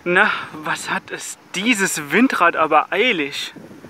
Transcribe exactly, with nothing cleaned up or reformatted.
Na, was hat es dieses Windrad aber eilig?